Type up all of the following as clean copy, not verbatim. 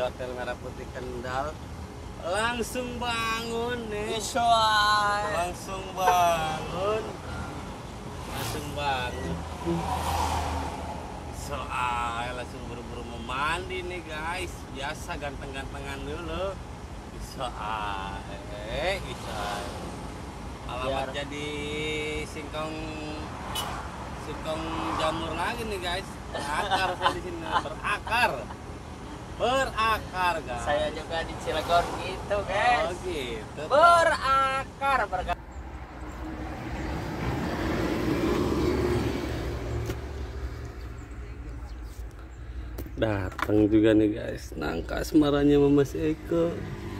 Hotel Merah Putih Kendal. Langsung bangun nih. Langsung bangun. Langsung buru-buru mau mandi nih guys. Biasa ganteng-gantengan dulu. Alamat jadi singkong jamur lagi nih guys. Berakar saya di sini, berakar guys. Saya juga di Cilegon gitu guys. Oh gitu. Berakar. Datang juga nih guys, nangka asmaranya sama Mas Eko.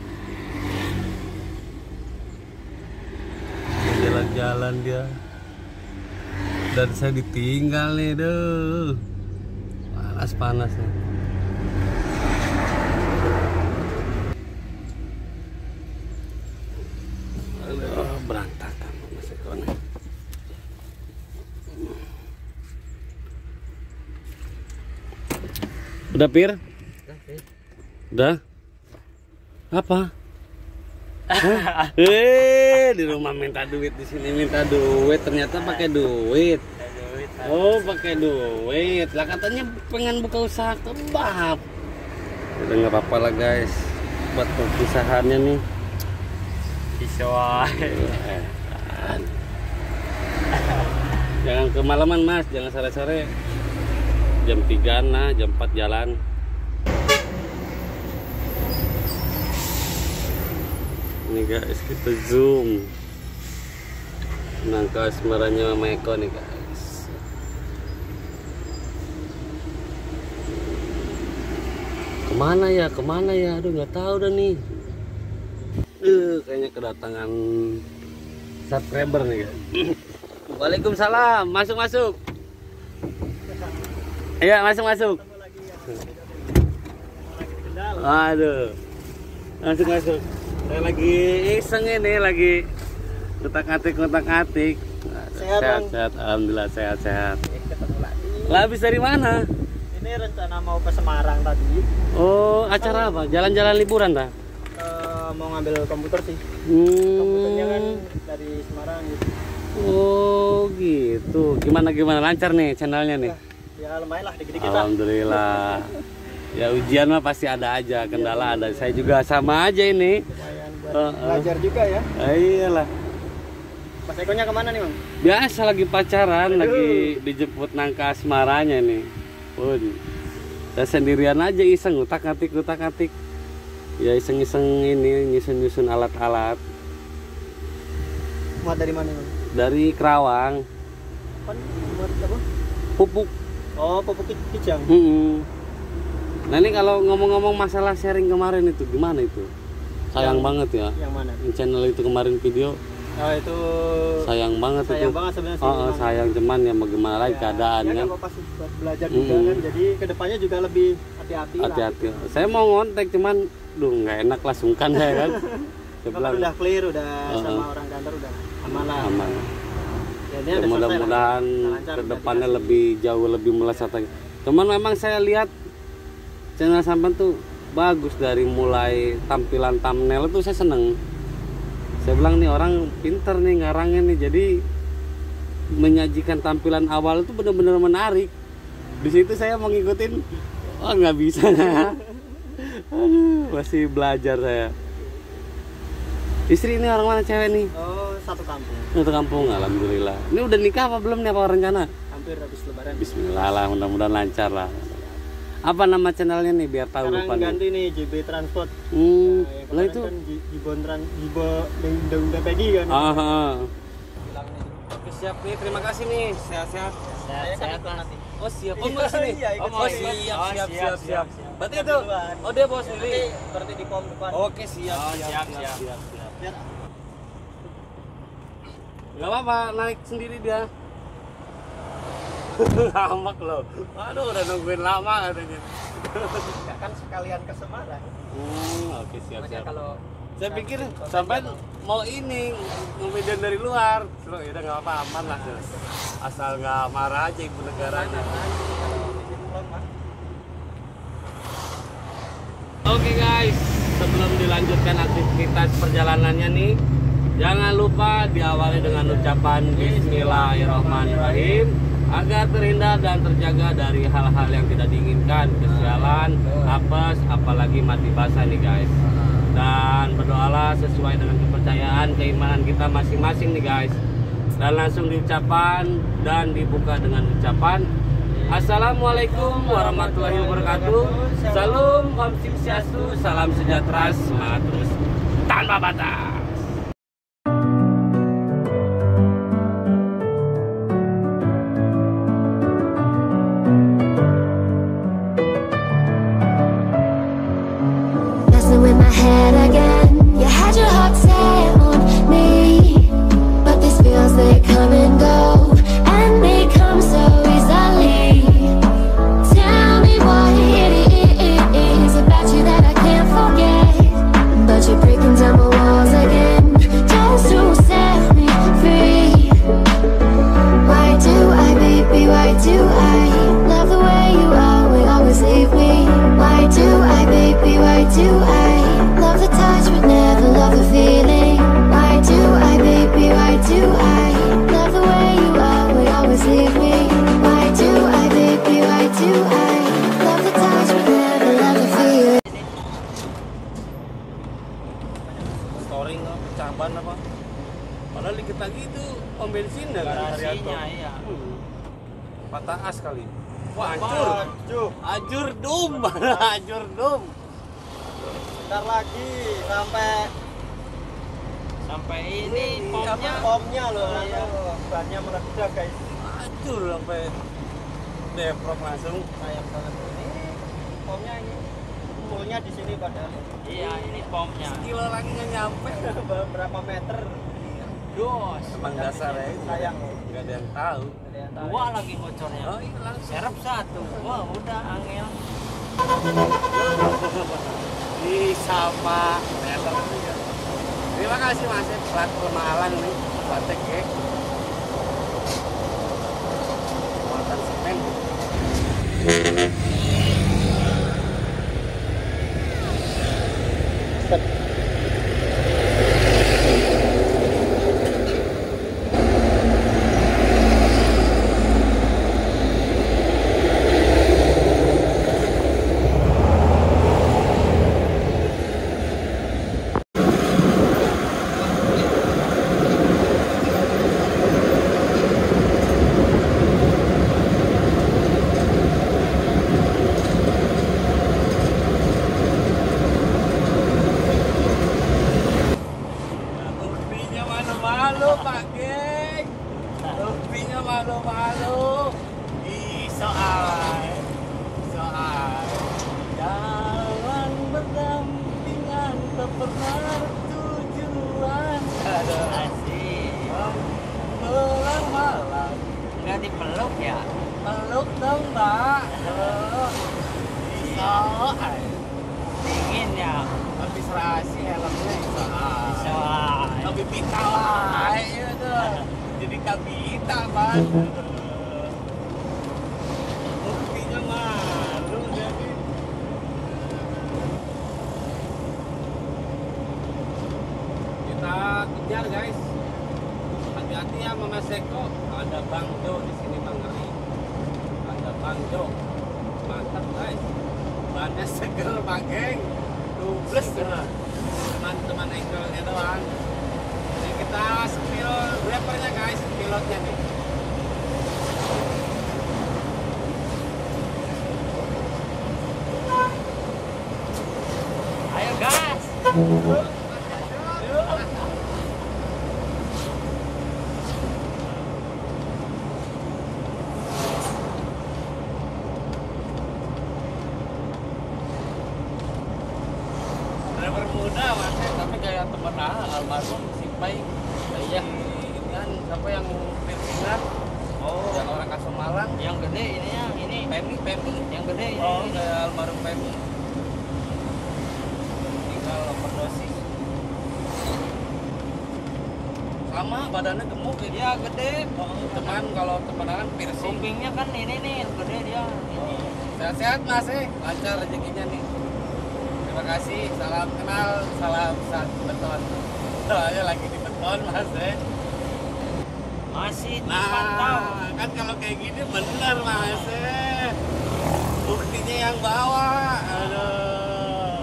Jalan-jalan dia. Dan saya ditinggal nih, duh. Panas nih. Aduh, berantakan Mas Eko nih. Udah Pir? Udah? Apa? Di rumah minta duit, di sini minta duit, ternyata pakai duit. Oh, pakai duit. Lah katanya pengen buka usaha kebab. Udah nggak apa-apa lah guys, buat perpisahannya nih. Jangan kemalaman Mas, jangan sore-sore. Jam 3 nah, jam 4 jalan. Ini guys, kita zoom nangka asmaranya Mama Eko nih guys. Kemana ya? Aduh nggak tahu dah nih. Kayaknya kedatangan subscriber nih guys. Waalaikumsalam, masuk. Iya, masuk. Aduh. Masuk. Saya lagi iseng ini, lagi ngutak-atik. Sehat. Alhamdulillah sehat. Lah habis dari mana? Ini rencana mau ke Semarang tadi. Oh, acara apa? Jalan-jalan liburan dah? Mau ngambil komputer sih. Komputernya kan dari Semarang gitu. Oh, gitu. Gimana lancar nih channelnya nih? Ya lumayan lah, dikit-dikit lah. Alhamdulillah. Ya ujian mah pasti ada aja, kendala ada. Saya juga sama aja ini. Lumayan buat belajar juga ya. Iyalah. Mas Ekonya kemana nih Bang? Biasa lagi pacaran, lagi dijemput nangka asmaranya nih. Pun. Saya sendirian aja iseng utak-atik. Ya iseng-iseng ini, nyusun alat-alat. Muat dari mana Bang? Dari Kerawang. Kan buat apa? Pupuk. Oh, pupuk kijang. Nah ini kalau ngomong-ngomong masalah sharing kemarin itu gimana itu? Sayang banget ya. Yang mana? Channel itu kemarin video. Oh itu. Sayang banget itu. Sayang banget sebenarnya sih. Sayang cuman ya bagaimana lagi keadaan ya kan. Apa-apa sih buat belajar juga kan. Jadi kedepannya juga lebih hati-hati. Hati-hati. Saya mau ngontek cuman, nggak enak lah sungkan saya kan. Kalau udah clear, udah sama orang kantor udah aman lah. Aman. Ya, mudah-mudahan kedepannya lebih jauh lebih melesat lagi. Cuman memang saya lihat channel sampean tuh bagus dari mulai tampilan thumbnail itu saya seneng. Saya bilang nih orang pinter nih ngarangnya nih, jadi menyajikan tampilan awal itu benar-benar menarik. Di situ saya mau ngikutin, nggak bisa. Aduh, masih belajar saya. Istri ini orang mana cewek nih? Oh, satu kampung. Satu kampung, alhamdulillah. Ini udah nikah apa belum nih, apa rencana? Hampir habis lebaran. Bismillah lah, mudah-mudahan lancar lah. Apa nama channelnya nih biar tahu lupa nih? Sekarang ganti nih JB Transport. Lah itu kan Jibo Pegi kan. Oke siap nih, terima kasih nih. Sehat-sehat. Sehat nanti. Oh siap, bos ini. Oh siap. Berarti itu. Oh dia bawa sendiri. Berarti di pom depan. Oke siap. Gak apa-apa, naik sendiri dia. Lama loh. Aduh udah nungguin lama katanya. Kan sekalian ke Semarang. Oke siap. Kalau saya pikir sampai mau ini ngomedian dari luar. Ya udah nggak apa-apa, aman lah. Asal nggak marah aja ibu negaranya. Oke guys, sebelum dilanjutkan aktivitas perjalanannya nih, jangan lupa diawali dengan ucapan Bismillahirrahmanirrahim agar terhindar dan terjaga dari hal-hal yang tidak diinginkan, kesialan, apes, apalagi mati basah nih guys. Dan berdoalah sesuai dengan kepercayaan keimanan kita masing-masing nih guys. Dan langsung diucapkan dan dibuka dengan ucapan Assalamualaikum warahmatullahi wabarakatuh. Salam Om Swastiastu, salam sejahtera, semangat terus tanpa batas. Messing with my head again. You had your heart set on me, but these feels they come and go, and they come so easily. Tell me what it is about you that I can't forget, but you're breaking down my walls again, just to set me free. Why do I, baby, why do I love the way you always leave me? Why do I, baby, why do I love the touch but never love the feeling? Why do I, baby, why do I love the way you always leave me? Why do I, baby, why do I love the touch but never love the feeling? Storing pecah ban apa? Padahal dikit lagi itu pom bensin dah kan Garasinya, iya. Patah as kali. Wah, hancur dum, hancur dum. Bentar lagi sampai ini pomnya loh, bannya meledak guys. Hancur sampai deprok langsung. Sayang banget ini pomnya ini. Fullnya di sini padahal. Iya, ini pomnya. Kilo lagi nggak nyampe. Berapa meter? Dos. Emang dasar ya. Sayang. Nggak ada yang tahu. Dua lagi bocornya. Oh iya langsung. Serep satu. Wah, udah angel. Bisa Pak. Terima kasih Mas. Plat kemahalan nih. Platek ya. Muatan semen. Rupinya malu-malu Pak Geng. Rupinya malu-malu. Soal jalan berdampingan tak pernah tujuan. Asik. Pulang malam Enggak dipeluk ya? peluk dong Mbak. Soal Dingin ya? habis rasi helmnya soal. Soal. Tapi pita lah, iya tuh. Jadi kabita Pak. Buktinya malu jadi. Kita kejar guys. Hati-hati ya sama Mas Eko. Ada Bang Jo di sini Bang Ngeri. Ada Bang Jo. Mantap guys. Bannya seger Pak Geng. Dubles teman-teman angle-nya doang. Ini kita spill drivernya guys, pilotnya nih. Ayo gas. Driver muda Mas, tapi kayak temen almarhum si Pai. Iya. Ini kan siapa yang piercingan? Oh, Yang orang Kasong Malang. yang gede ini ya, ini. Pemi. Yang gede ini. Oh, kayak almarhum Pemi. Tinggal overdosis. Sama badannya gemuk kayak Dia gede. teman kalau temenan piercing. Kupingnya kan ini nih, gede dia. Ini. Sehat-sehat Mas, lancar rezekinya nih. Terima kasih. Salam kenal, salam beton. Soalnya lagi di beton Mas Masih Nah, dipantau. kan kalau kayak gini bener Mas Buktinya yang bawa. Aduh.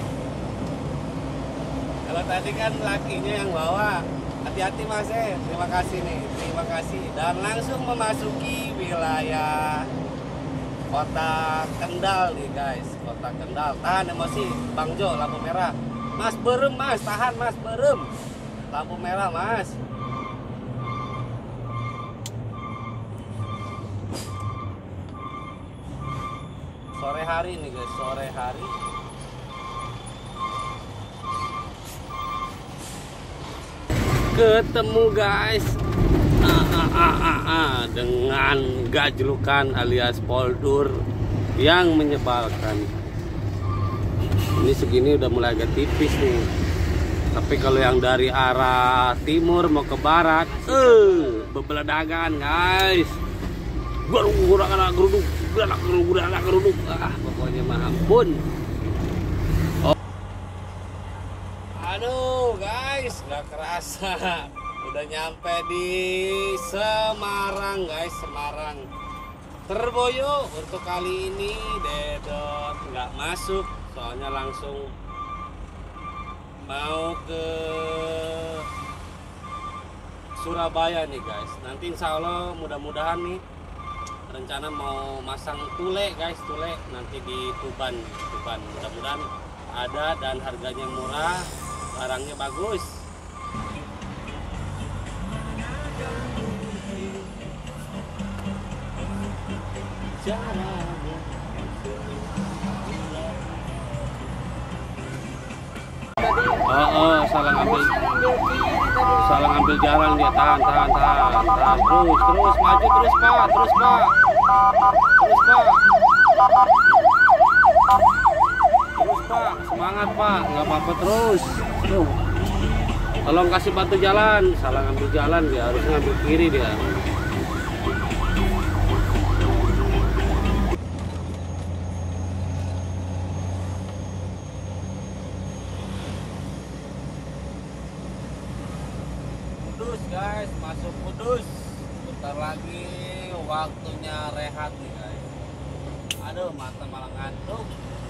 Kalau tadi kan lakinya yang bawa. Hati-hati Mas Terima kasih nih. Terima kasih. Dan langsung memasuki wilayah Kota Kendal nih guys. Kota Kendal. Tahan emosi Bang Jo, lampu merah. Mas berem Mas, tahan Mas berem. Lampu merah Mas. Sore hari nih guys, sore hari. Ketemu guys dengan gajlukan alias poldur yang menyebalkan. Ini segini udah mulai agak tipis nih. Tapi kalau yang dari arah timur mau ke barat, bebeledagan guys. Anak geruduk. Pokoknya mah ampun. Oh. Aduh guys, nggak kerasa. Udah nyampe di Semarang guys, Semarang. Terboyo untuk kali ini Dedot nggak masuk, soalnya langsung mau ke Surabaya nih guys. Nanti insya Allah mudah-mudahan nih rencana mau masang tule guys, tule nanti di Tuban. Mudah-mudahan ada dan harganya murah, barangnya bagus. Salah ngambil jalan dia. Tahan. Terus maju terus pak. Semangat pak, nggak apa-apa terus. Tolong kasih batu jalan. Salah ngambil jalan dia, harus ngambil kiri dia. Kudus guys, masuk Kudus. Bentar lagi waktunya rehat nih guys. Aduh, mata malah ngantuk.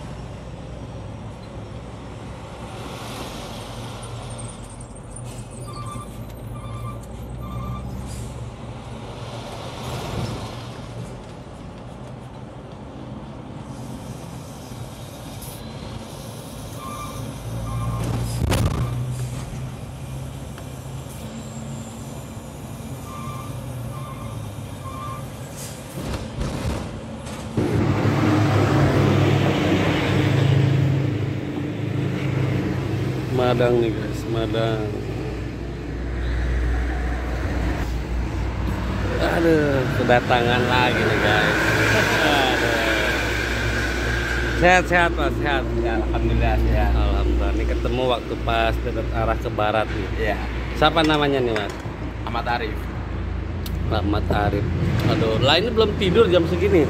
Madang nih guys, Madang. Aduh, kedatangan lagi nih guys. Aduh. Sehat Mas, sehat. Ya, alhamdulillah sehat. Alhamdulillah. Ini ketemu waktu pas dekat arah ke barat nih. Iya. Siapa namanya nih Mas? Ahmad Arif. Ahmad Arif. Aduh, lah ini belum tidur jam segini.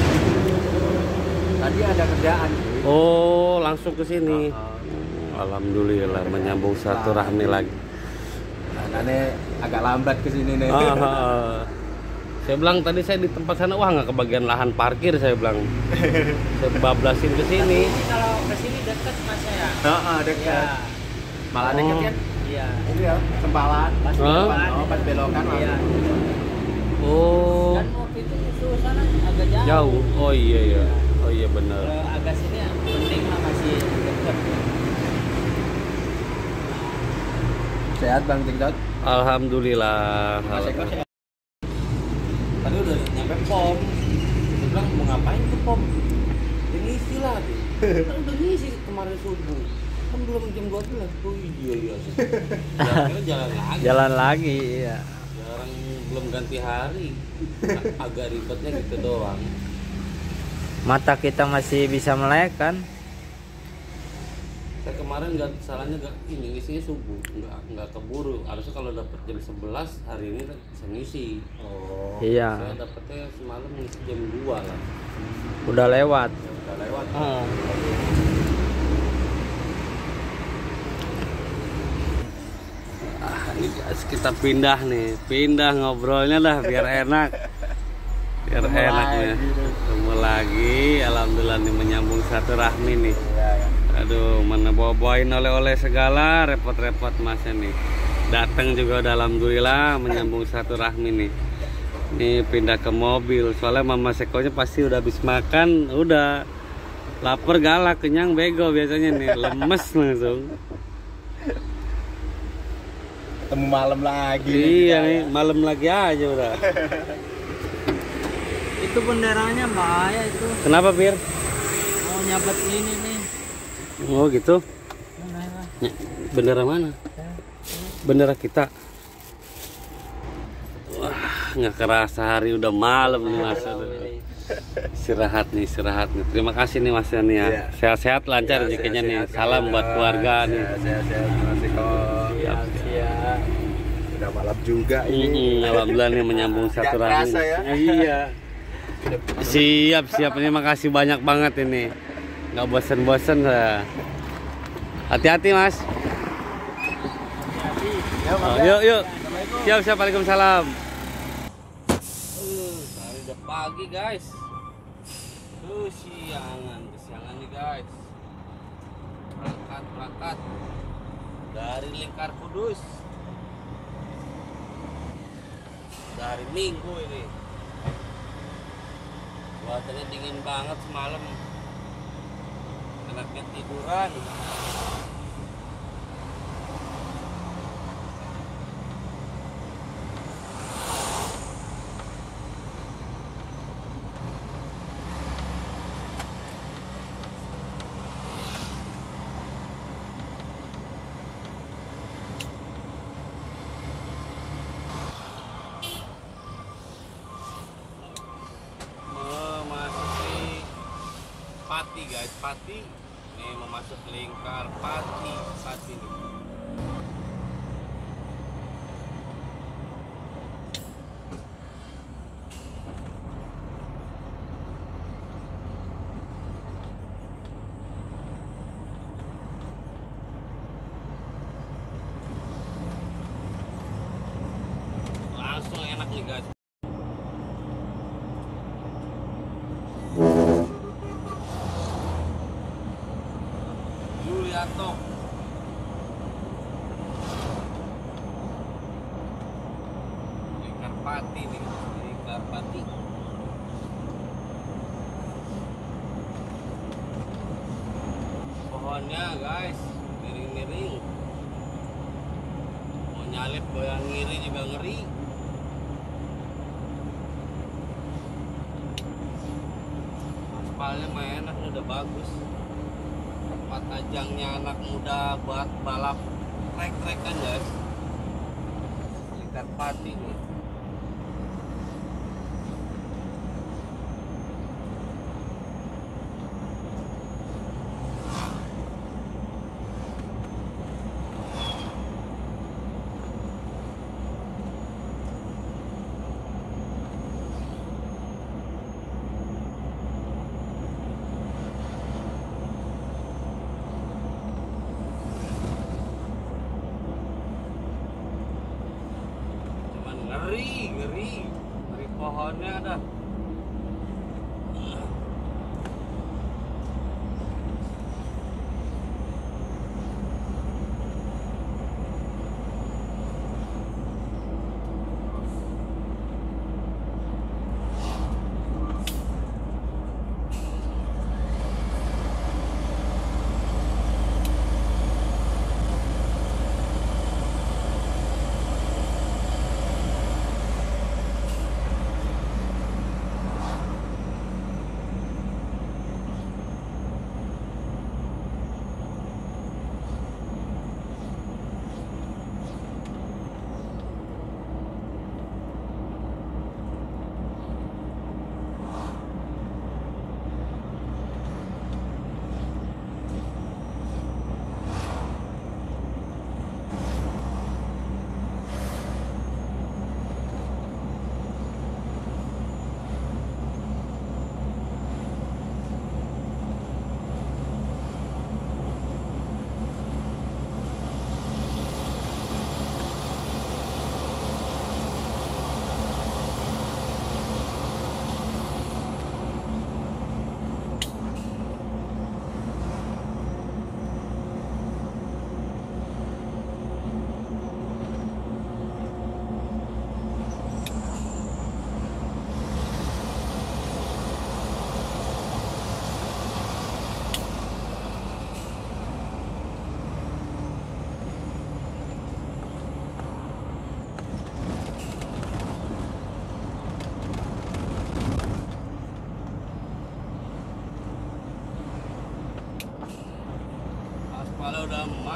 Tadi ada kerjaan. Oh, langsung ke sini. Alhamdulillah menyambung satu rahmi lagi. Nah, agak lambat ke sini nih. Saya bilang tadi saya di tempat sana, wah nggak kebagian lahan parkir, saya bilang. Saya bablasin ke sini. Ini kalau ke sini dekat Mas ya. Dekat. Iya. Malah dekat kan? Iya. Ini ya, Sempalan. Pas Hah? belokan. Pas belokan. Iya. Oh, Dan waktu itu suasana agak jauh. jauh. Oh iya. Oh iya benar. Kalau agak sini ya, penting mah masih dekat. Sehat Bang Tingdot. Alhamdulillah. Tadi udah nyampe pom. Dia bilang mau ngapain ke pom? Ya ngisi lah dia. Kan udah ngisi kemarin subuh. Kan belum jam 12. Oh iya. Akhirnya jalan lagi. Iya. Jarang belum ganti hari. Agak ribetnya gitu doang. Mata kita masih bisa melek kan? Saya kemarin salahnya ini ngisinya subuh, nggak keburu. Harusnya kalau dapet jam 11 hari ini bisa ngisi. Oh. Iya. Saya dapetnya semalam ngisi jam 2 lah. Udah lewat. Udah lewat. Ini guys, kita pindah ngobrolnya dah biar enak. Biar enak nih. Ketemu lagi, alhamdulillah nih menyambung satu rahmi nih. Aduh, mana bawa-bawain oleh-oleh segala, repot-repot masnya nih. Datang juga udah alhamdulillah menyambung satu rahmi nih. Ini pindah ke mobil, soalnya Mama Sekonya pasti udah habis makan, udah lapar galak, kenyang bego biasanya nih, lemes langsung. Ketemu malam lagi. Iya nih, malam lagi aja udah. Itu benderanya bahaya itu. Kenapa, Pir? Mau nyabet ini nih. Oh gitu. Mana? Bendera mana? Bendera kita. Wah, nggak kerasa hari udah malam nih Mas. Istirahat nih. Terima kasih nih Mas nih ya. Sehat-sehat lancar rezekinya nih. Salam buat keluarga nih. Sehat-sehat masih kok. Siap. Udah malam juga ini. Alhamdulillah nih menyambung satu rahmi. Kerasa ya. Iya. Siap. Terima kasih banyak banget ini. Nggak bosen-bosen saya. Hati-hati Mas. Oh, yuk. Siap. Waalaikumsalam. Hari udah pagi guys. Kesiangan nih guys. Berangkat dari Lingkar Kudus. Dari Minggu ini. Cuacanya dingin banget semalam. Enaknya tiduran. Pati guys, Pati. Nih mau masuk Lingkar Pati nih. Langsung enak nih guys. Yulianto. Lingkar Pati nih, Lingkar Pati. Pohonnya guys, miring-miring. Mau nyalip goyang ngiri juga ngeri. Aspalnya mah enak, udah bagus. Tempat ajangnya anak muda buat balap trek-trek kan guys. Lingkar Pati nih.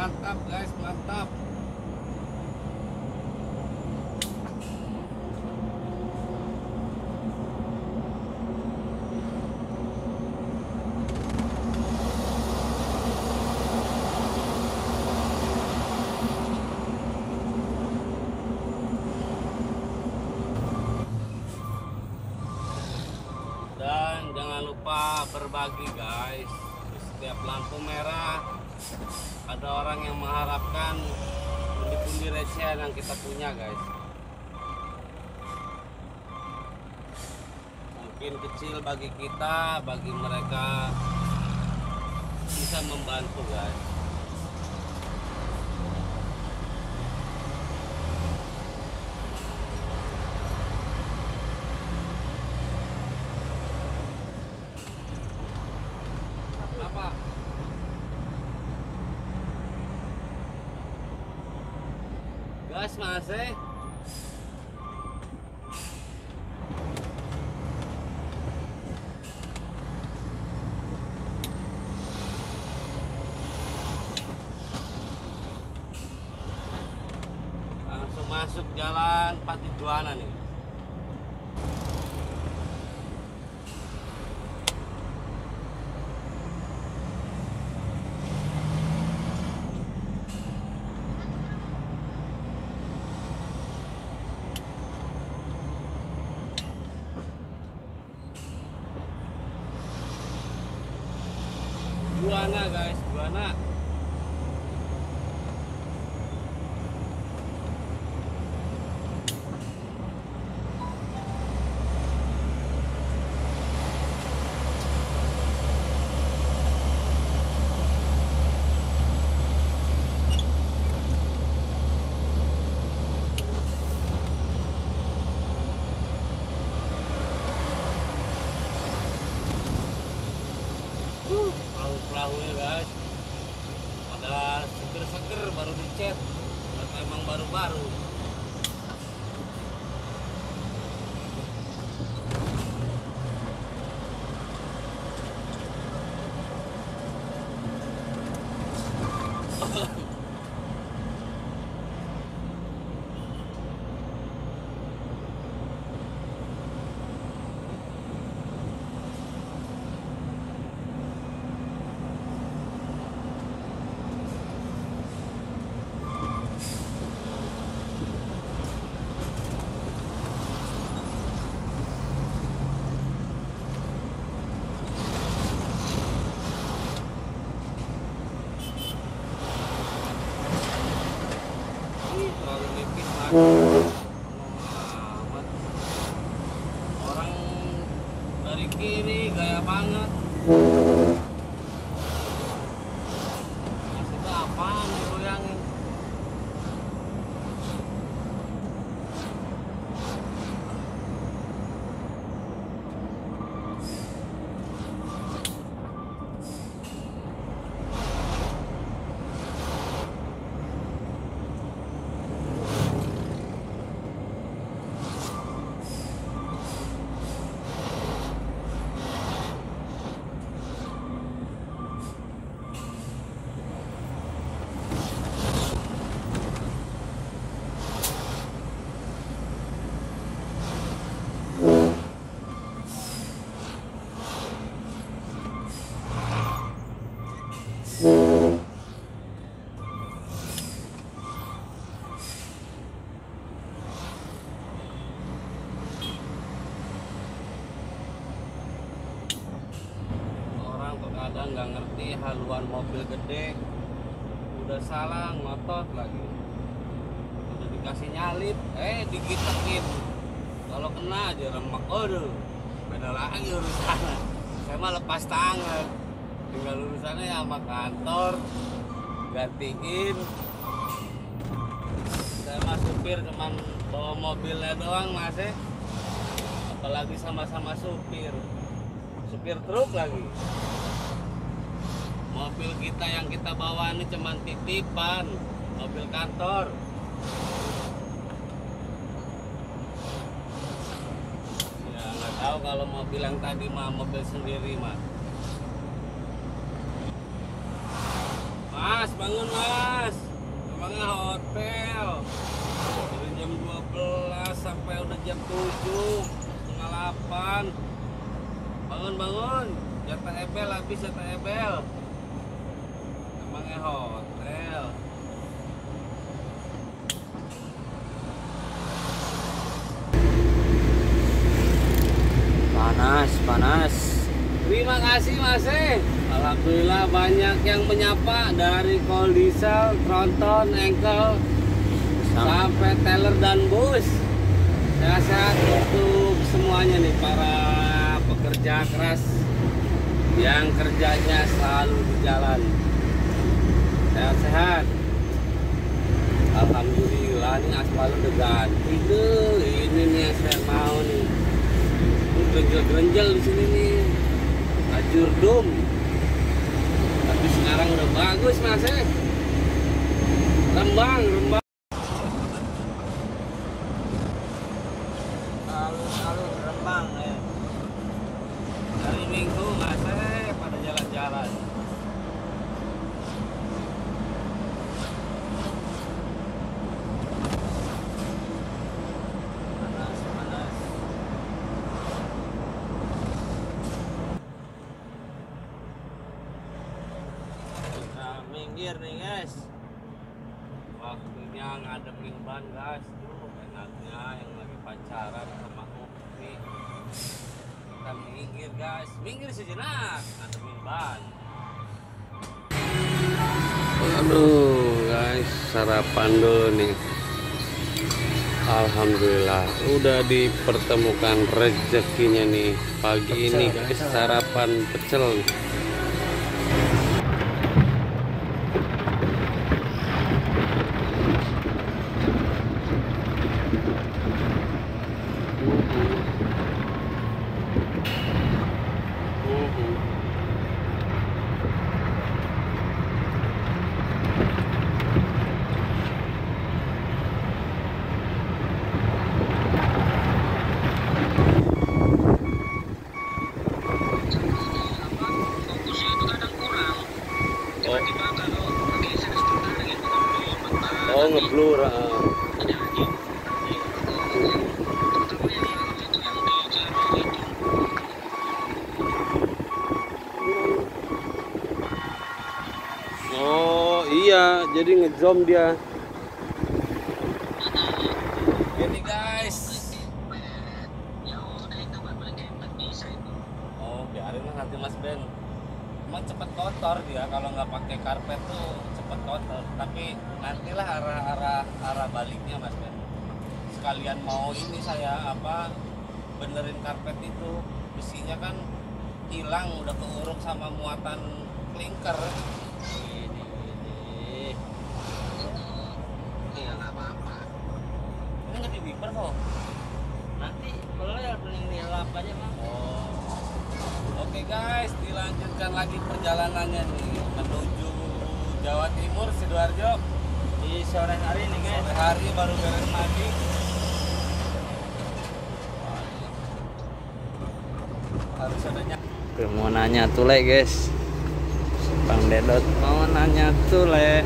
mantap guys, mantap. Dan jangan lupa berbagi guys. Di setiap lampu merah ada orang yang mengharapkan pundi-pundi recehan yang kita punya guys. Mungkin kecil bagi kita, bagi mereka bisa membantu guys. Apa? Gas masih. Langsung masuk jalan Pati Juana nih. Juana guys, Juana. Perahu-perahunya guys, ada seger-seger baru dicet, atau emang baru-baru. Terlalu nipis lagi. Amat. Orang dari kiri gaya banget. Maksudnya apaan goyangin? Kadang nggak ngerti haluan mobil gede, udah salah ngotot lagi, udah dikasih nyalip, dikit-dikit, kalau kena aja remek, aduh, beda lagi urusannya. Saya mah lepas tangan, tinggal urusannya ya sama kantor, gantiin. Saya mah supir cuman bawa mobilnya doang mas, apalagi sama-sama supir truk lagi. Mobil kita yang kita bawa ini cuman titipan, mobil kantor. Ya nggak tahu kalau mobil yang tadi mah mobil sendiri mah. Mas, bangun mas. Namanya hotel. Dari jam 12 sampai udah jam 7, setengah 8. Bangun. Jatah ebel habis, jatah ebel. Namanya hotel. Panas. Terima kasih Mas. Alhamdulillah banyak yang menyapa dari Kol Diesel, Tronton, Engkel, sampai Teller dan Bus. Sehat-sehat untuk semuanya nih para pekerja keras yang kerjanya selalu di jalan. Sehat-sehat. Alhamdulillah nih aspal udah ganti tuh. Ini nih yang saya mau nih. Grenjel di sini nih. Ajur dom. Tapi sekarang udah bagus Mas. Rembang. Alun-alun Rembang ya. Hari Minggu Mas pada jalan-jalan. Panas. Kita minggir nih guys. Waktunya ngademin ban guys. Tuh enaknya yang lagi pacaran sama Ukti. Kita minggir guys. Minggir sejenak. Ngademin ban. Aduh guys, sarapan dulu nih. Alhamdulillah udah dipertemukan rezekinya nih pagi ini guys, sarapan pecel. Oh ngeblur. Oh iya, jadi ngejom dia. Ini guys. Oh biarin lah nanti Mas Ben. Emang cepet kotor dia kalau nggak pakai karpet tuh cepet kotor. Tapi nantilah arah baliknya Mas Ben. Sekalian mau ini saya benerin karpet itu, besinya kan hilang udah keuruk sama muatan klinker. Ini nggak apa-apa. Ini nggak di wiper kok. Nanti boleh paling nilap aja Bang. Oh. Oke guys, dilanjutkan lagi perjalanannya nih menuju Jawa Timur, Sidoarjo. Di sore hari nih guys. Sore hari baru beres mandi. Harus adanya. Mau nanya tuh le guys. Bang Dedot mau nanya tuh le.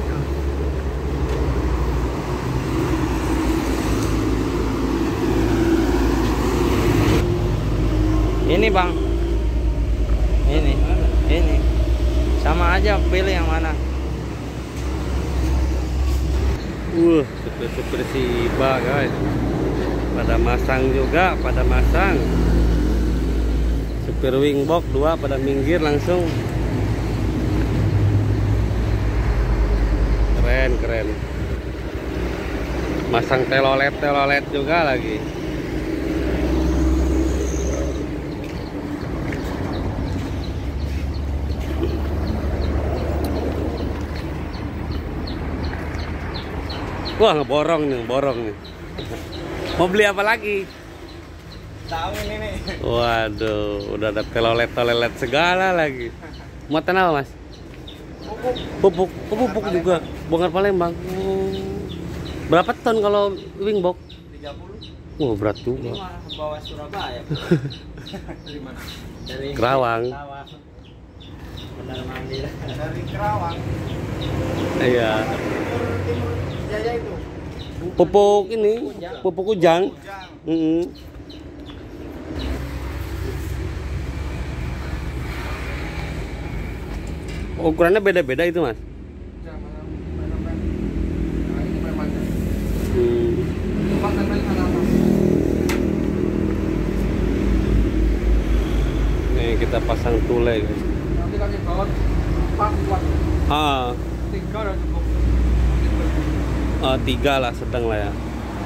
Ini Bang. Ini. Sama aja pilih yang mana. Super Siba guys. Pada masang juga, Supir wingbox 2 pada minggir langsung. Keren. Masang telolet juga lagi. Wah ngeborong nih. Mau beli apa lagi? Tahu ini nih. Waduh, udah ada telolet segala lagi. Muatan apa Mas? Pupuk juga. Bongkar Palembang. Berapa ton kalau wingbox? 30. Wah berat juga. Ini mah bawa Surabaya. Dari mana? Dari Kerawang. Benar mandi lah. Dari Kerawang. Iya. Jaya itu. Pupuk ini, pupuk kujang. Ukurannya beda-beda itu, Mas. Nih kita pasang tule, guys. Nanti kami bawa 4 kuat. 3 udah cukup. 3 lah, sedang lah ya.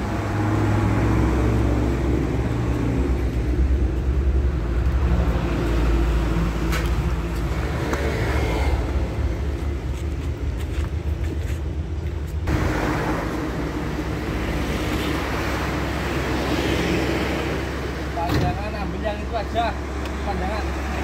Pandangan ambil yang itu aja. Pandangan.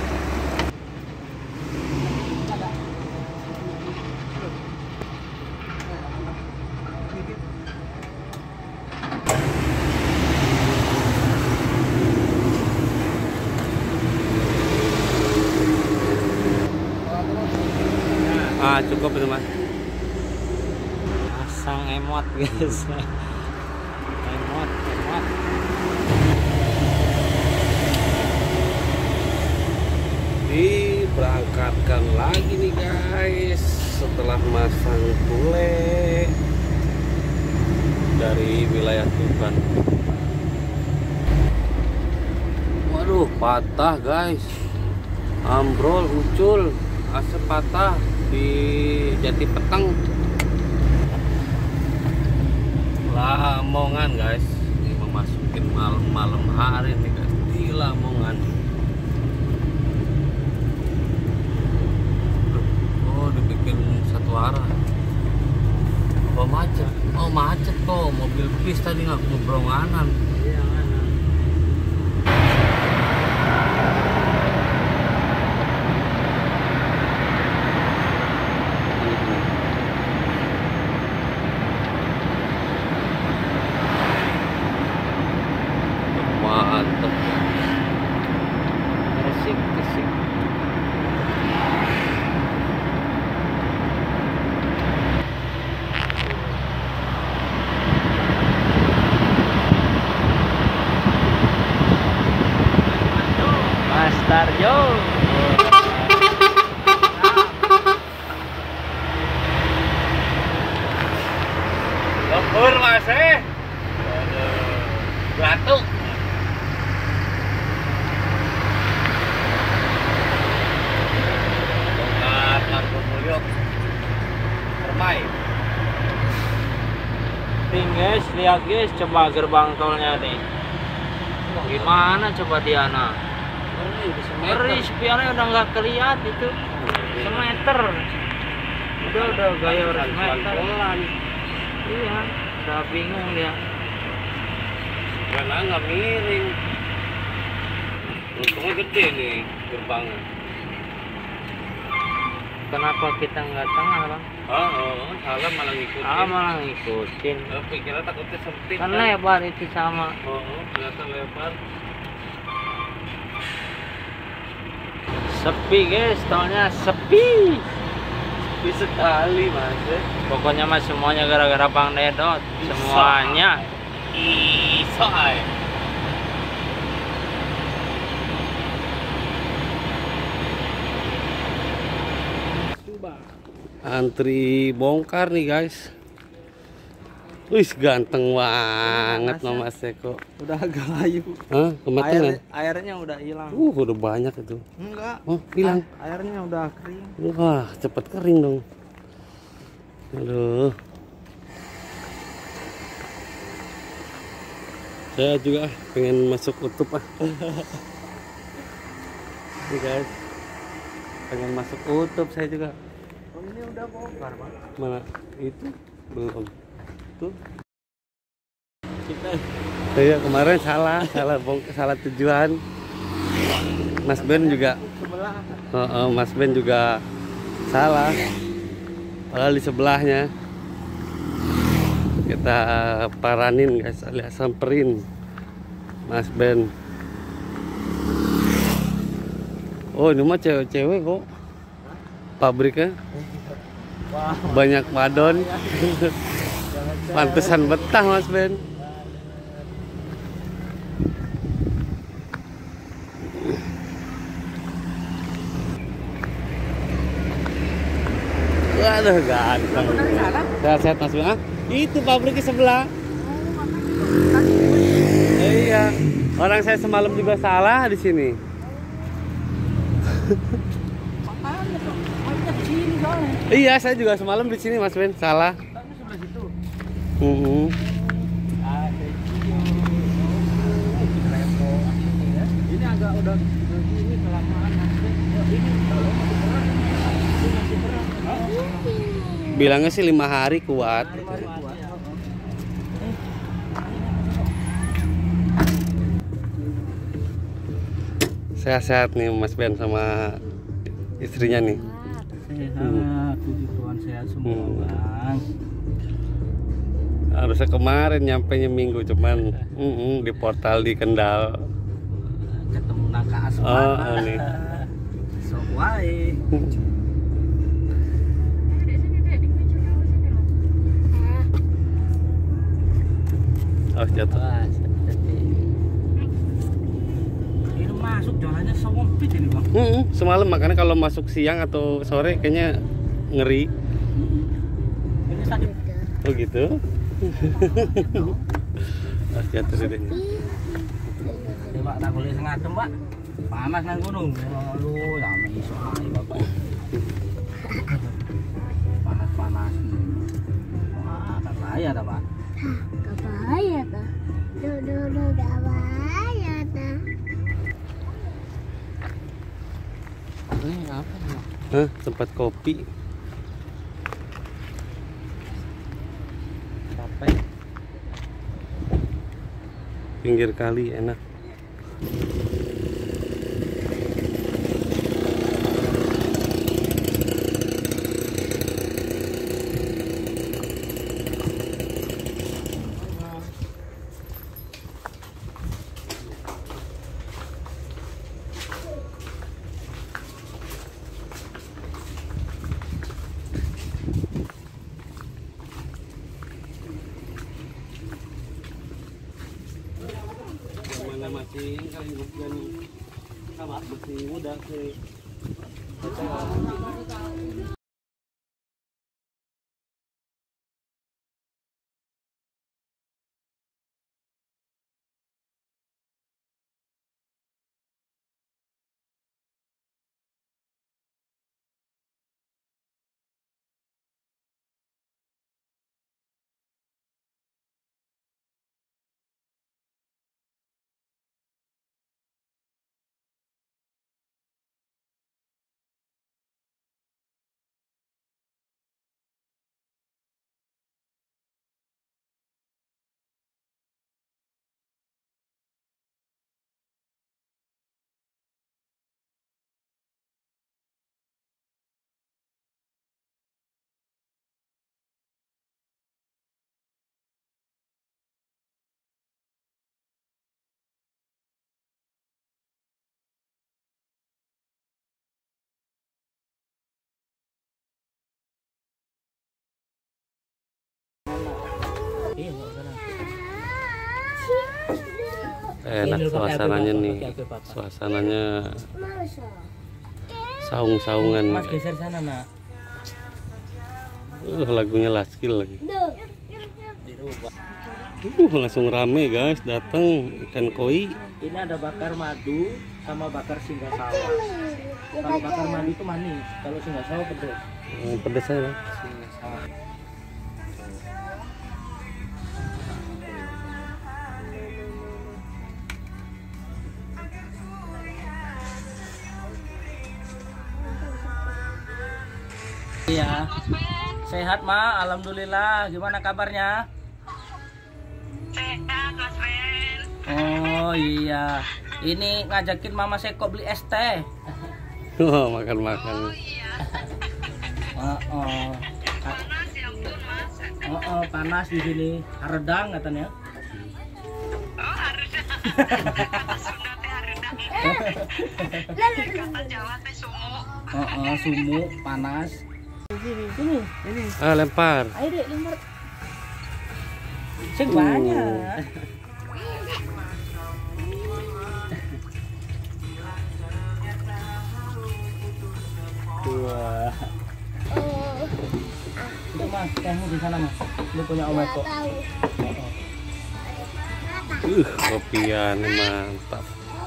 Cukup itu, Mas. Pasang emot guys. Emot. Diberangkatkan lagi nih guys setelah masang tule dari wilayah Tuban. Waduh, patah guys, ambrol, ucul, AC patah di Jati Peteng, Lamongan guys. Ini memasukin malam hari nih guys di Lamongan. Oh, dibikin satu arah. Apa macet? Oh, macet kok, mobil bis tadi nggak ngebronganan. Iya, Mantep. Resik. Mas Tarjo. Lembur Mas batuk. Bongkar Margo Mulyo Permai. Nih guys, lihat guys, coba gerbang tolnya nih. Gimana coba Diana? Ngeri, spionnya udah nggak kelihatan itu. Semeter. Udah gaya orang semeter. Iya, udah bingung dia. Karena nggak miring. Untungnya gede nih gerbangnya. Kenapa kita nggak tengah, Bang? Salah malah ngikutin. Malah ngikutin. Pikirnya takutnya sempit. Kan lebar itu sama. Ternyata lebar. Sepi guys, tolnya sepi. Sepi sekali Mas. Pokoknya mas semuanya gara-gara Bang Dedot. Semuanya. Isoy. Antri bongkar nih guys. Wih, ganteng banget Mas Eko. Udah agak layu. Hah, kematangan? Airnya udah hilang. Udah banyak itu. Enggak. Oh, hilang. Airnya udah kering. Wah, cepet kering dong. Aduh. Saya juga pengen masuk utup Nih guys, pengen masuk utup saya juga. Oh, ini udah bongkar, Pak. Mana? Itu belum. Tuh. Kita Iya, kemarin salah tujuan. Mas Ben juga. sebelah. Mas Ben juga salah. Padahal di sebelahnya. Kita paranin guys, alias samperin Mas Ben. Oh, ini mah cewek-cewek kok pabriknya. Wah, banyak wadon. jangan Pantesan betah Mas Ben. Waduh ganteng. Sehat-sehat Mas Ben. Ah, itu pabriknya sebelah. Iya. Orang saya semalam juga salah di sini. Iya, saya juga semalam di sini Mas Ben, salah. sebelah situ. Ini agak udah ini kelamaan ini kalau masih berat. Ini masih berat. Bilangnya sih 5 hari kuat. Sehat-sehat nih Mas Ben sama istrinya nih. Sehat, puji Tuhan sehat semua bang. Harusnya kemarin nyampenya minggu cuman di portal di Kendal. Ketemu naka asma. Oh, ini. Sok wae. Oh, jatuh. Ini masuk jalannya sempit ini bang. Semalam makanya kalau masuk siang atau sore kayaknya ngeri. Ini sakit. Oh gitu. Ah, jatuh deh. Pak tak boleh sengatem pak. Panas nang gunung. Lu ya iso ae bapak. Panas-panas. Wah, tak bahaya dah pak. Gak bahaya ta? Duh, gak bahaya ta? Ini apa ya? Hah, tempat kopi. Capek. Pinggir kali enak. Mana masih kali bukan sama masih muda sih. Enak suasananya nih. Suasananya saung-saungan. Mas geser sana nak. Lagunya Laskil lagi. Langsung rame guys, datang ikan koi. Ini ada bakar madu sama bakar singgasawah. Kalau bakar madu itu manis, kalau singgasawah pedas. Pedas aja. Singgasawah. Iya. Sehat, Ma. Alhamdulillah. Gimana kabarnya? Sehat, Mas Ben. Oh iya. Ini ngajakin Mama Seko beli es teh. Oh, makan-makan. Panas ya ampun, Mas. Panas di sini. Haredang katanya. Oh, harus. Kata Sunda teh hareudang. Kata Jawa teh sumu. Sumu, panas. Sini. Ah, lempar. Ayo dek lempar. Banyak. Dua. Itu mas, tehmu di sana mas. Ini punya Om Eko. Kopian mantap.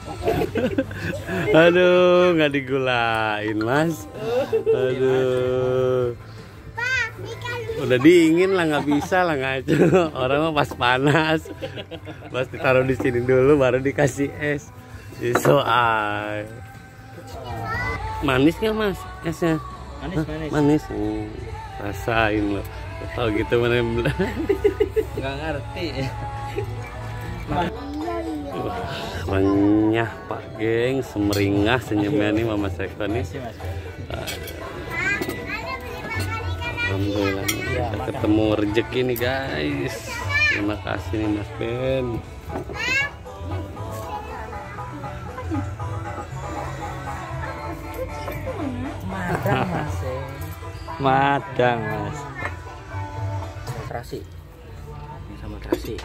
Aduh, nggak digulain mas. Aduh. Udah dingin lah, nggak bisa lah ngaco. Orang mah pas panas, pas ditaruh di sini dulu baru dikasih es. Soal manis nggak mas esnya? Manis. Rasain lo. Tahu gitu mana? Nggak ngerti. Renyah pak geng, semeringah senyumnya nih mama Seko nih. Alhamdulillah bisa ketemu rezeki nih guys. Terima kasih nih Mas Ben. Madang mas. Madang mas. Terasi. Ini sama terasi.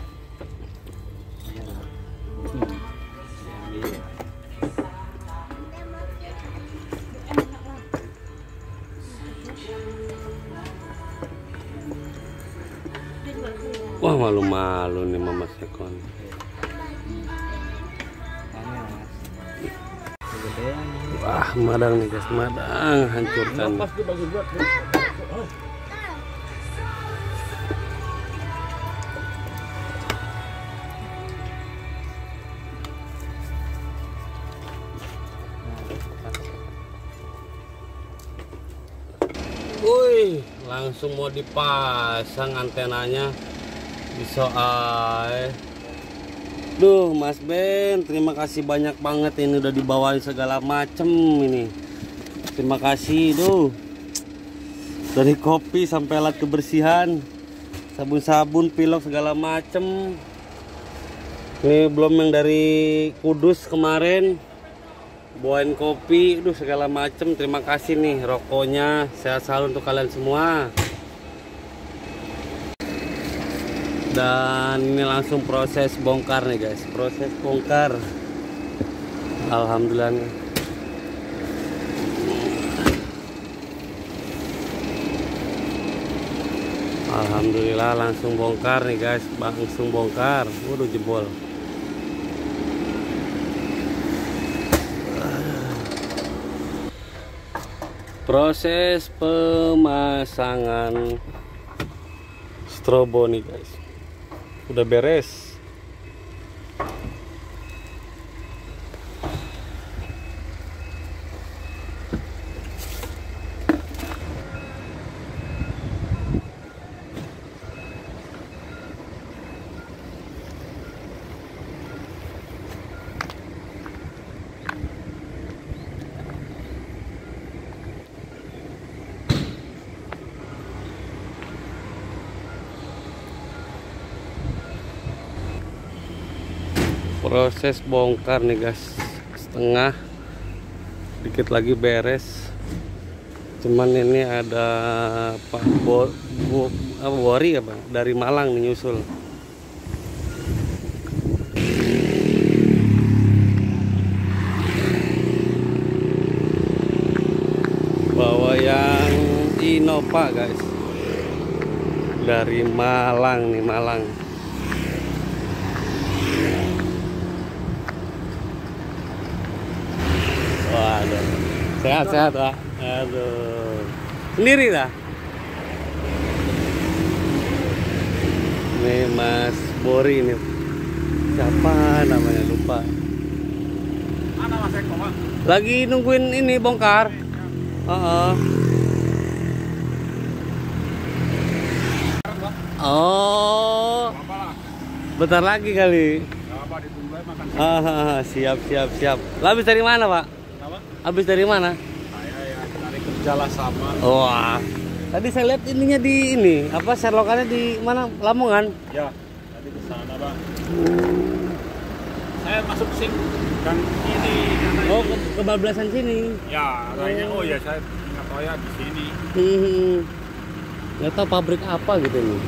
Wah malu-malu nih mama Seko. Wah madang nih guys, madang hancurkan. Wih, langsung mau dipasang antenanya di soal. Duh, Mas Ben, terima kasih banyak banget ini udah dibawain segala macem ini. Terima kasih, duh. Dari kopi sampai alat kebersihan, sabun-sabun, pilok segala macem. Ini belum yang dari Kudus kemarin. Bawain kopi, duh segala macem. Terima kasih nih rokoknya. Sehat selalu untuk kalian semua. Dan ini langsung proses bongkar nih guys, proses bongkar. Alhamdulillah nih. Alhamdulillah langsung bongkar nih guys, langsung bongkar. Waduh jebol. Proses pemasangan strobo nih guys udah beres. Proses bongkar nih guys, setengah, dikit lagi beres. Cuman ini ada Pak Bori apa dari Malang nih nyusul. Bawa yang Innova guys, dari Malang nih, Malang. Waduh, sehat-sehat Pak. Aduh, sendiri dah. Ini Mas Bori ini. Siapa namanya lupa. Mana Mas Eko, Pak? Lagi nungguin ini bongkar. Oh. Bentar lagi kali. Apa ditunggu makan. Siap. Lah habis dari mana, Pak? Apa? Habis dari mana? Saya ya cari kerja lah sama. Wah. Tadi saya lihat ininya di ini, apa selokannya di mana? Lamongan. Ya, tadi ke sana, Bang. Saya masuk SIM dan ini Oh, kebablasan sini. ya, kayaknya oh ya saya ingat Kayak di sini. Nggak tahu pabrik apa gitu nih.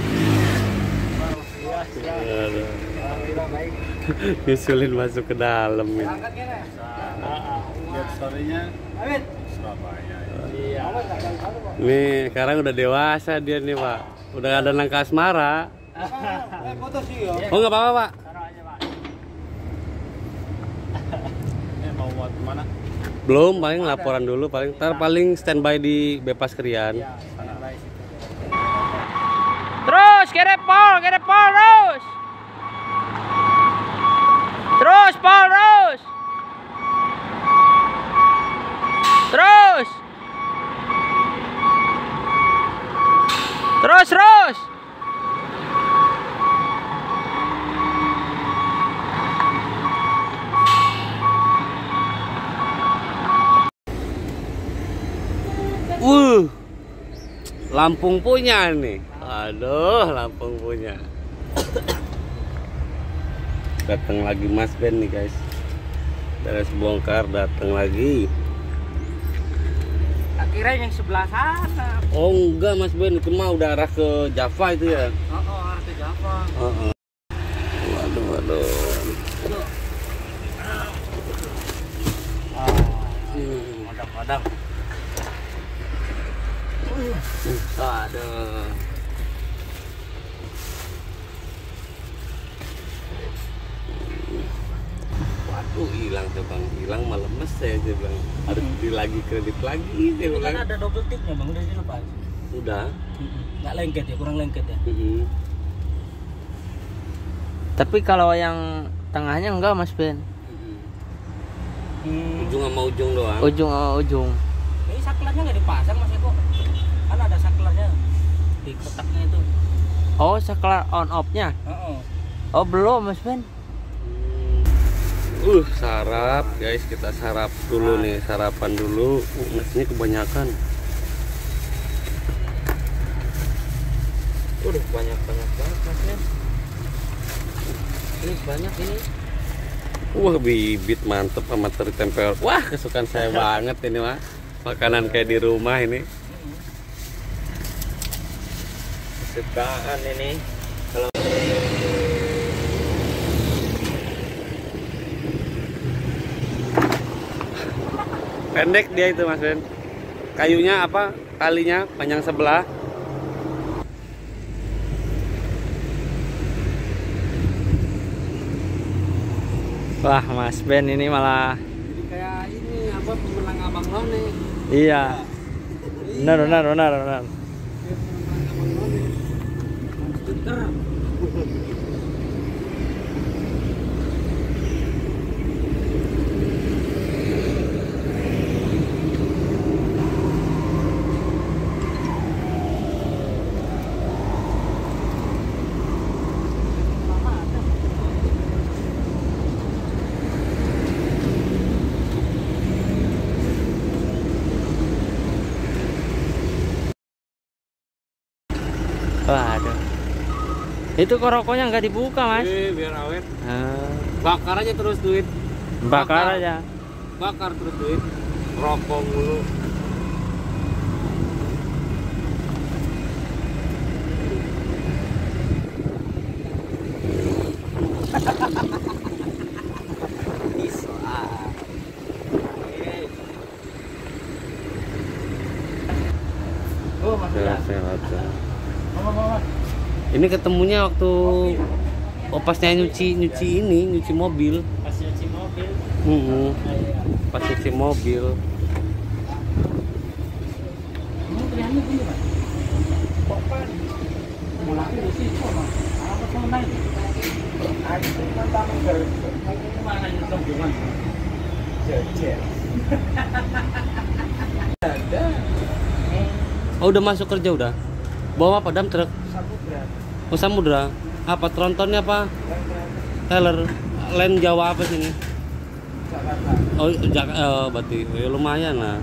Aduh. Nyusulin masuk ke dalam ini. Lihat story-nya. Surabaya. Iya. Nih sekarang udah dewasa dia nih Pak. Udah ada nangka asmara. Oh nggak apa-apa Pak. Ini mau buat kemana? Belum, paling laporan dulu, paling standby di Bebas Krian. Terus, kere pol terus. Terus, pol terus. Terus. Terus. Lampung punya nih. Aduh, Lampung punya. Datang lagi Mas Ben nih guys. Beres bongkar datang lagi. Akhirnya yang sebelah sana. Oh enggak Mas Ben, itu mah udah arah ke Java itu ya. Arah ke Java. Waduh. Madam. Aduh. Waduh, hilang tuh Bang. Hilang malah lemes saya bilang. Harus lagi kredit lagi dia Kan bilang. ada double tipnya bang, udah dilepas. Udah. Nggak lengket ya, kurang lengket ya. Tapi kalau yang tengahnya enggak Mas Ben. Ujung sama ujung doang. Ujung sama ujung. Ini saklarnya nggak dipasang Mas Eko? Kan ada saklarnya di kotaknya itu. Oh, saklar on off-nya. Oh, belum Mas Ben. Sarap guys, kita sarap dulu nih, sarapan dulu. Nasinya kebanyakan. Udah banyak banget Mas Ben. Ini banyak ini. Wah, bibit mantep sama teri tempel. Wah, kesukaan saya banget ini mah. Makanan kayak di rumah ini. Kesukaan ini. Kalau pendek dia itu Mas Ben. Kayunya apa? Talinya panjang sebelah. wah, Mas Ben ini malah Jadi kayak ini apa pemenang Abang None. iya. Benar. Waduh. Itu koroknya nggak dibuka Mas. Biar awet. Ah, Bakar aja terus duit. bakar aja. Bakar terus duit. Rokok mulu. Oh, Mas. Sehat. Ini ketemunya waktu opasnya nyuci mobil. Pas cuci mobil. Pas nyuci mobil. Kamu pilihannya gini Mas. Papan. Mulai di situ Mas. Apa sama naik? Aku cuma tamu garis. Ini mana yang sombongan? Jejer. Ada. Oh, udah masuk kerja udah. Bawa apa? Dump truck. Samudra. Oh, Samudra. Apa trontonnya apa? Trailer. Land Jawa apa sini? Jakarta. Oh, berarti lumayan lah.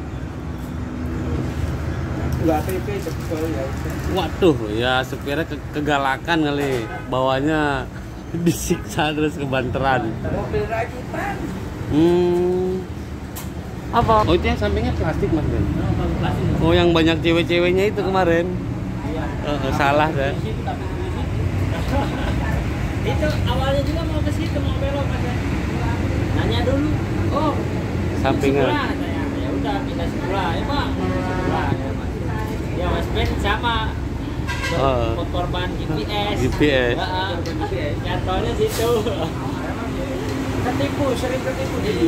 Enggak PP sebetulnya ya. Waduh, ya supirnya kegalakan kali. Bawanya disiksa terus kebanteran. Mobil rajutan. Apa? Oh, itu yang sampingnya plastik Mas Ben. Oh, yang banyak cewek-ceweknya itu kemarin. Iya. Salah kan? Di situ, tapi di situ. Itu awalnya juga mau ke situ, mau belok Mas. Nanya dulu. Oh, Sampingan. sebelah, katanya. Ya udah pindah sebelah. Ya Pak, sebelah ya Mas. Ya Mas Ben sama korban GPS. GPS. Nyantolnya situ. Ketipu, sering ketipu jadi.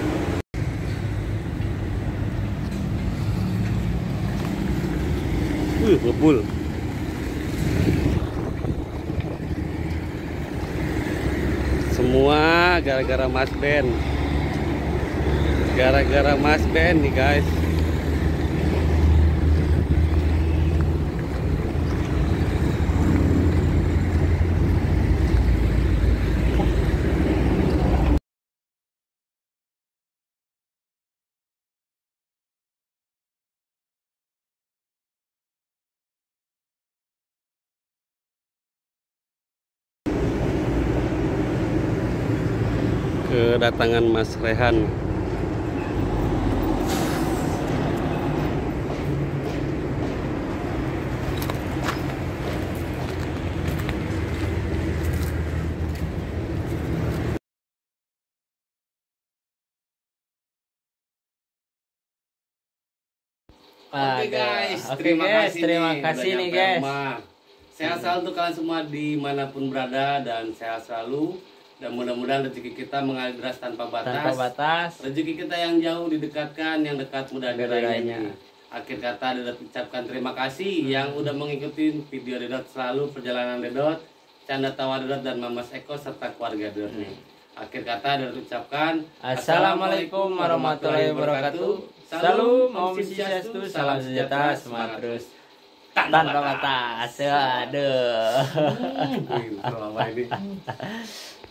Ngebul. Semua gara-gara Mas Ben. Gara-gara Mas Ben nih guys. Kedatangan Mas Rehan. Oke guys, terima kasih nih udah guys. nyampe rumah. Sehat selalu untuk kalian semua dimanapun berada, dan sehat selalu. Dan mudah-mudahan rezeki kita mengalir deras tanpa batas. Tanpa batas. Rezeki kita yang jauh didekatkan, yang dekat mudah diraihnya. Akhir kata Dedot ucapkan terima kasih yang udah mengikuti video Dedot selalu, perjalanan Dedot, canda tawa Dedot dan Mamas Eko serta keluarga Dedot nih. Akhir kata Dedot ucapkan Assalamualaikum warahmatullahi wabarakatuh. Salam Om Swastiastu, salam sejahtera, semangat terus tanpa batas. Aduh. Selama ini